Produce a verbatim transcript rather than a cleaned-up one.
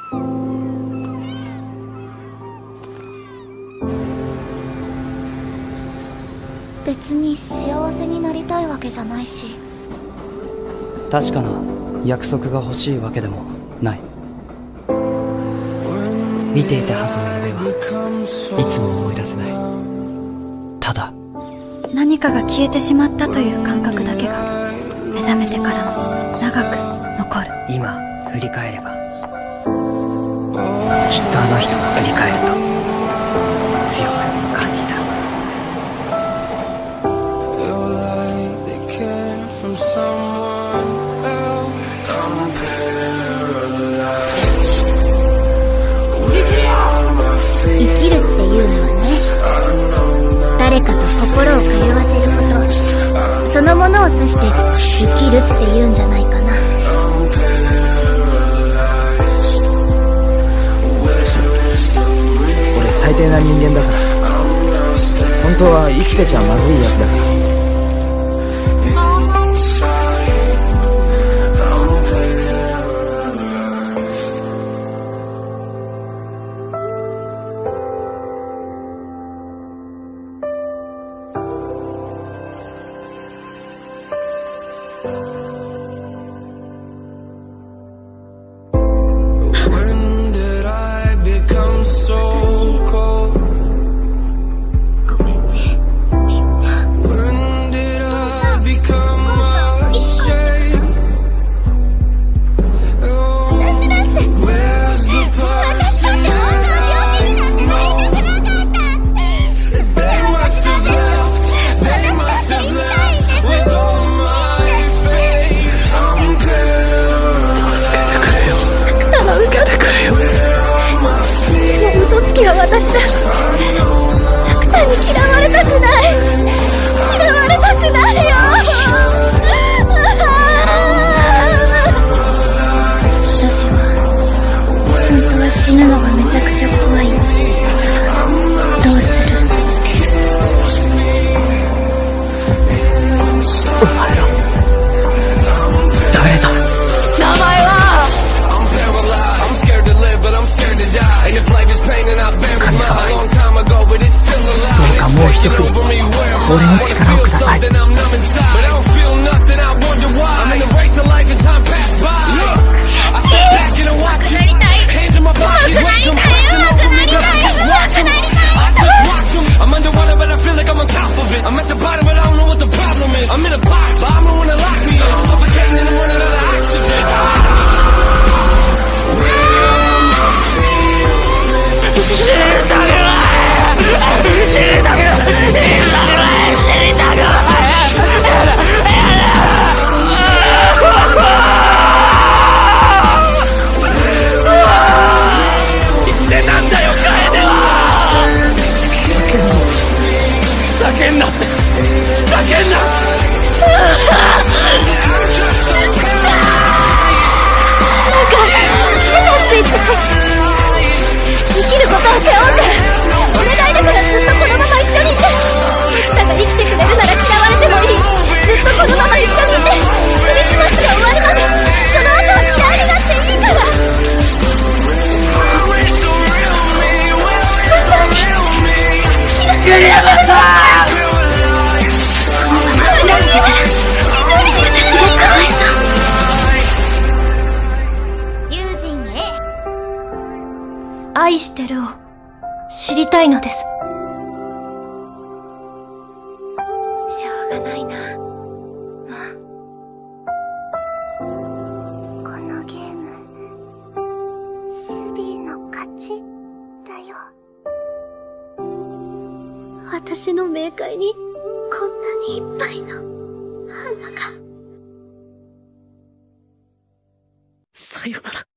別に幸せになりたいわけじゃないし、 確かな約束が欲しいわけでもない。見ていたはずの夢はいつも思い出せない。ただ何かが消えてしまったという感覚だけが目覚めてからも長く残る。 今振り返れば、きっとあの人を振り返ると強く感じた。 生きるっていうのはね、誰かと心を通わせること、そのものを指して生きるっていうんじゃないかな。 俺最低な人間だから、本当は生きてちゃまずいやつだから。 私だ。サクタに嫌われたくない。嫌われたくないよ。私は本当は死ぬのがめちゃくちゃ怖い。どうする？ お前ら誰だ？名前は神様、どうかもう一振り俺に力をください。叫んな！叫んな！ 生きることを背負うからお願いだから、ずっとこのまま一緒にいて。あんたが生きてくれるなら嫌われてもいい。ずっとこのまま一緒にいて。クリスマスが終わるまで、その後は嫌いになっていいから。 クリアだった。 愛してるを知りたいのです。しょうがないな。もうこのゲーム守備の勝ちだよ。私の冥界にこんなにいっぱいの花が。 さよなら。